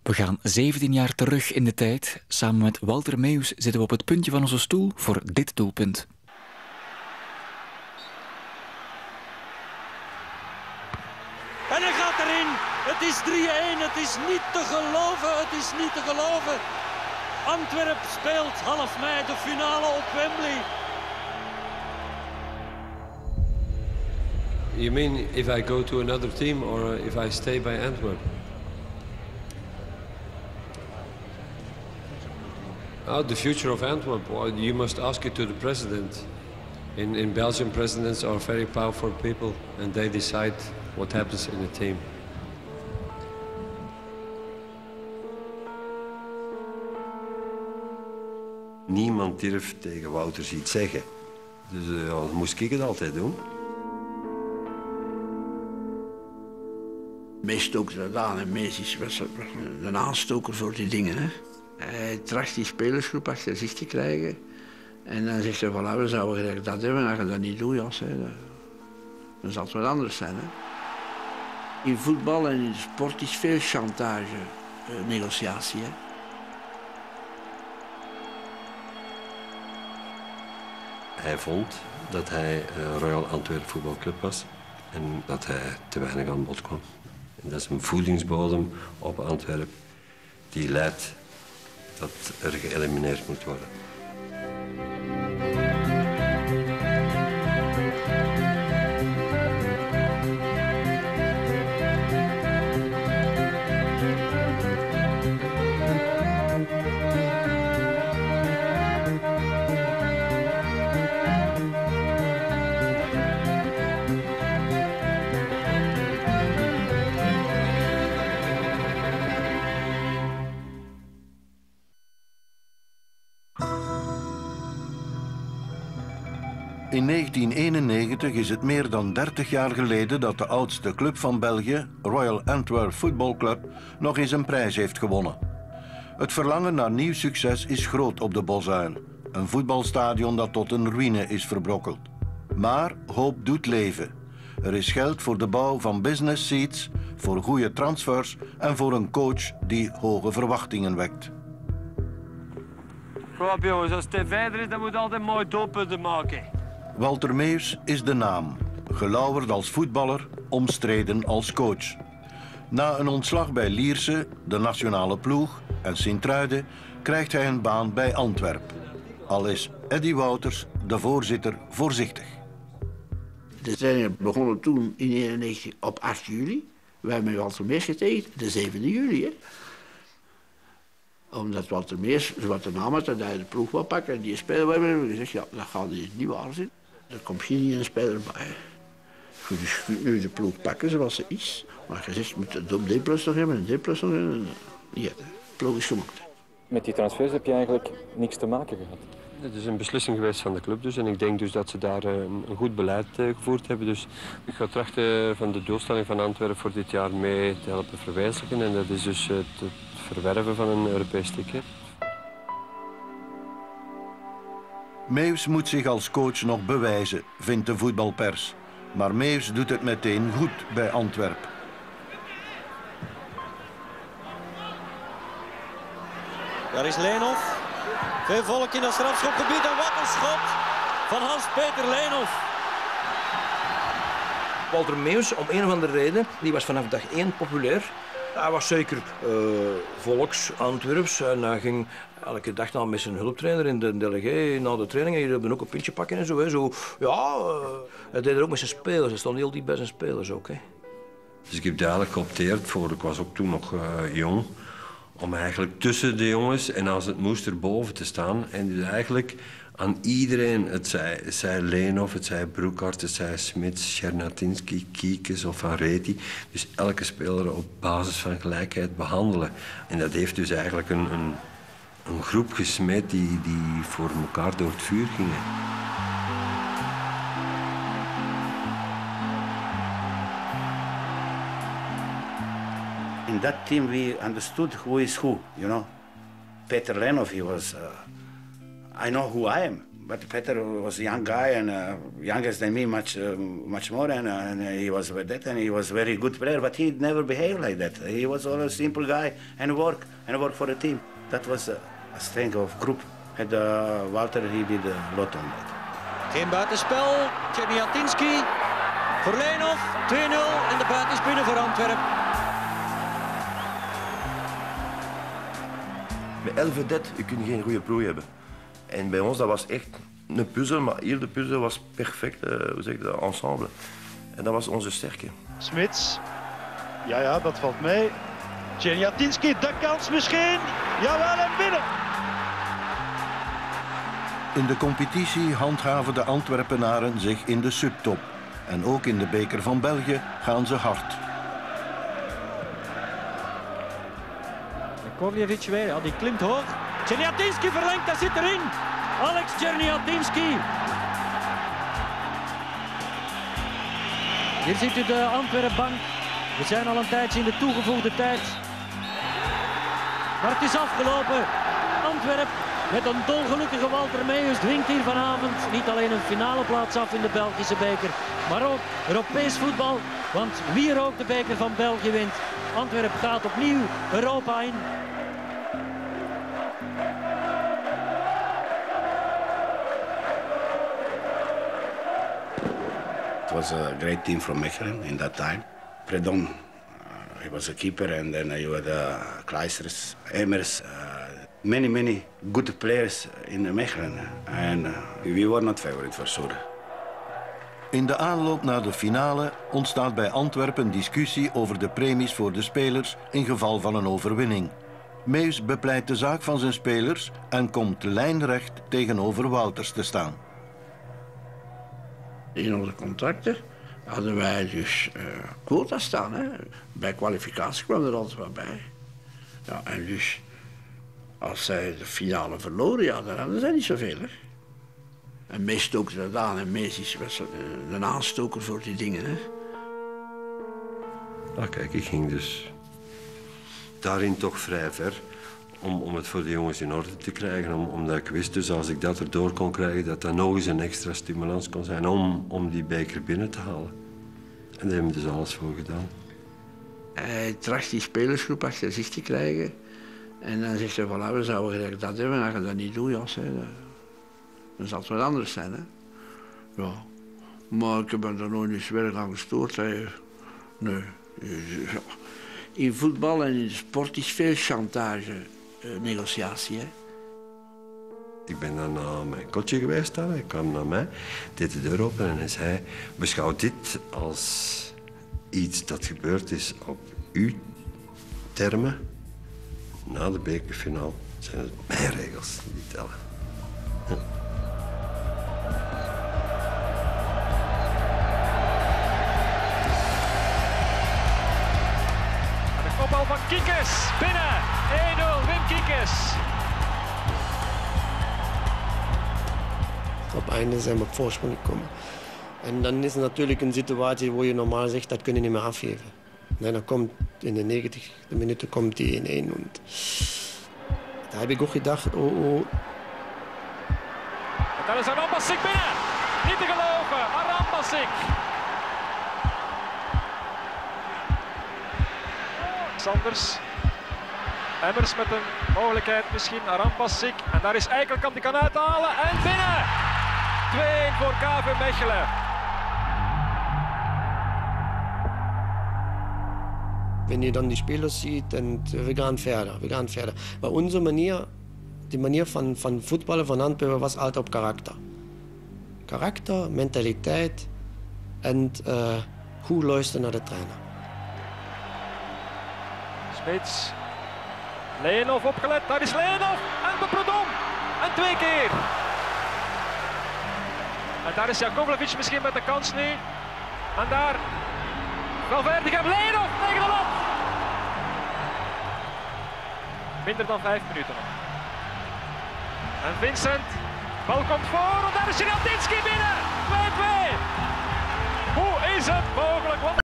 We gaan 17 jaar terug in de tijd. Samen met Walter Meeuws zitten we op het puntje van onze stoel voor dit doelpunt. En hij gaat erin. Het is 3-1. Het is niet te geloven. Het is niet te geloven. Antwerp speelt half mei de finale op Wembley. You mean if I go to another team or if I stay by Antwerp? Oh, the future of Antwerp. Well, you must ask it to the president. In Belgium, presidents are very powerful people and they decide what happens in the team. Niemand durft tegen Wouters iets zeggen. Dus dan moest ik het altijd doen. Meestoker gedaan en Mees was een aanstoker voor die dingen. Hè. Hij tracht die spelersgroep achter zich te krijgen. En dan zegt hij van, we zouden graag dat hebben. En als je dat niet doet, Jos, dan zal het wat anders zijn. Hè. In voetbal en in de sport is veel chantage, negotiatie. Hè. Hij vond dat hij Royal Antwerp voetbalclub was en dat hij te weinig aan bod kwam. En dat is een voedingsbodem op Antwerp die leidt dat er geëlimineerd moet worden. In 1991 is het meer dan 30 jaar geleden dat de oudste club van België, Royal Antwerp Football Club, nog eens een prijs heeft gewonnen. Het verlangen naar nieuw succes is groot op de Bosuil, een voetbalstadion dat tot een ruïne is verbrokkeld. Maar hoop doet leven. Er is geld voor de bouw van business seats, voor goede transfers en voor een coach die hoge verwachtingen wekt. Kom op jongens, als het verder is, dan moet je altijd mooi doelpunten maken. Walter Meeuws is de naam. Gelauwerd als voetballer, omstreden als coach. Na een ontslag bij Lierse, de nationale ploeg en Sint-Truiden krijgt hij een baan bij Antwerp. Al is Eddy Wouters, de voorzitter, voorzichtig. De trainingen begonnen toen in 1991 op 8 juli. Wij hebben met Walter Meeuws getekend, de 7e juli. Hè. Omdat Walter Meeuws wat de naam had, dat hij de ploeg wil pakken en die speler hebben we gezegd, ja, dat gaat niet waar zijn. Er komt geen nieuwe speler bij. Dus je kunt nu de ploeg pakken zoals ze is. Maar je zegt, je moet het op D plus nog hebben en D plus nog hebben. Ja, de ploeg is gemaakt. Met die transfers heb je eigenlijk niks te maken gehad? Het is een beslissing geweest van de club dus. En ik denk dus dat ze daar een goed beleid gevoerd hebben. Dus ik ga trachten van de doelstelling van Antwerpen voor dit jaar mee te helpen verwezenlijken. En dat is dus het verwerven van een Europees ticket. Meeuws moet zich als coach nog bewijzen, vindt de voetbalpers. Maar Meeuws doet het meteen goed bij Antwerp. Daar is Leenhoff. Veel volk in dat strafschopgebied en wat een schot van Hans-Peter Leenhoff. Walter Meeuws, om een of andere reden, die was vanaf dag 1 populair. Hij was zeker volks Antwerps en hij ging elke dag dan met zijn hulptrainer in de delegé na de training en hier ook een pintje pakken en zo. Hè. Zo ja, hij deed er ook met zijn spelers, hij stond heel diep bij zijn spelers ook. Hè. Dus ik heb duidelijk geopteerd voor, ik was ook toen nog jong, om eigenlijk tussen de jongens en als het moest erboven te staan. En dus eigenlijk aan iedereen, het zij Leenhoff, het zij Broekhart, het zij Smits, Schernatinski, Kiekes of Van Reti. Dus elke speler op basis van gelijkheid behandelen. En dat heeft dus eigenlijk een groep gesmeed die voor elkaar door het vuur gingen. In that team we understood who is who, you know. Peter Leenhoff, he was, I know who I am, but Peter was a young guy and younger than me much more, and he was with that, and he was a very good player, but he never behaved like that. He was always a simple guy and work for the team. That was a strength of group. And Walter, he did a lot on that. Geen buitenspel, Czerniatinski voor Leenhoff, 2-0 en de buiten is binnen voor Antwerpen. Met 11 vedetten, je kunt geen goede ploeg hebben. En bij ons dat was echt een puzzel, maar hier de puzzel was perfect, hoe zeg je dat, ensemble. En dat was onze sterke. Smits, ja, dat valt mee. Czerniatinski, de kans misschien, jawel en binnen. In de competitie handhaven de Antwerpenaren zich in de subtop. En ook in de beker van België gaan ze hard. Kovljevic weer, ja, die klimt hoog. Czerniatinski verlengt, dat zit erin. Alex Czerniatinski. Hier ziet u de Antwerpenbank. We zijn al een tijdje in de toegevoegde tijd. Maar het is afgelopen. Antwerpen met een dolgelukkige Walter Meeuws dwingt hier vanavond niet alleen een finale plaats af in de Belgische beker, maar ook Europees voetbal. Want wie er ook de beker van België wint, Antwerpen gaat opnieuw Europa in. It was a great team from Mechelen in that time. Predom, he was a keeper, and then you had Kleisters, Emers, many good players in Mechelen, and we were not favorite for sure. In de aanloop naar de finale ontstaat bij Antwerpen discussie over de premies voor de spelers in geval van een overwinning. Meeuws bepleit de zaak van zijn spelers en komt lijnrecht tegenover Wouters te staan. In onze contracten hadden wij dus quota staan. Hè. Bij kwalificatie kwam er altijd wat bij. Ja, en dus als zij de finale verloren, ja, dan hadden zij niet zoveel. Hè. En Mees stookt dat aan en Mees was een aanstoker voor die dingen. Hè. Nou, kijk, ik ging dus daarin toch vrij ver om het voor de jongens in orde te krijgen. Omdat ik wist, dus als ik dat erdoor kon krijgen, dat dat nog eens een extra stimulans kon zijn om die beker binnen te halen. En daar hebben we dus alles voor gedaan. Hij tracht die spelersgroep achter zich te krijgen. En dan zegt hij, voilà, we zouden eigenlijk dat hebben. En als je dat niet doet, Jas, dan zal het wat anders zijn. Hè. Ja. Maar ik heb er nooit eens werk aan gestoord. Nee. In voetbal en in sport is veel chantage, negotiatie. Hè. Ik ben dan naar mijn kotje geweest, hij kwam naar mij, deed de deur open en hij zei: beschouw dit als iets dat gebeurd is op uw termen. Na de bekerfinale zijn het mijn regels die tellen. Ja. De kopbal van Kiekes, binnen, 1-0, Wim Kiekes. Op het einde zijn we op voorsprong gekomen. En dan is het natuurlijk een situatie waar je normaal zegt dat kun je niet meer afgeven. En dan komt in de 90 minuten komt die 1-1. En daar heb ik ook gedacht, oh. En dan is Arambasik binnen. Niet te geloven, Arambasik. Sanders. Emmers met een mogelijkheid misschien, Arambasik. En daar is Eikelkamp, die kan uithalen en binnen. 2-1 voor KV Mechelen. Wenn je dan die spelers ziet en we gaan verder. Maar onze manier, die manier van voetballen van Antwerpen was altijd op karakter. Karakter, mentaliteit en goed luisteren naar de trainer. Smits. Leenhoff opgelet, daar is Leenhoff en de Predom. En 2 keer. En daar is Jakovlevic misschien met de kans nu. En daar Valverde en Leenhoff tegen de lat. Minder dan 5 minuten nog. En Vincent, bal komt voor en daar is Czerniatinski binnen. 2-2. Hoe is het mogelijk?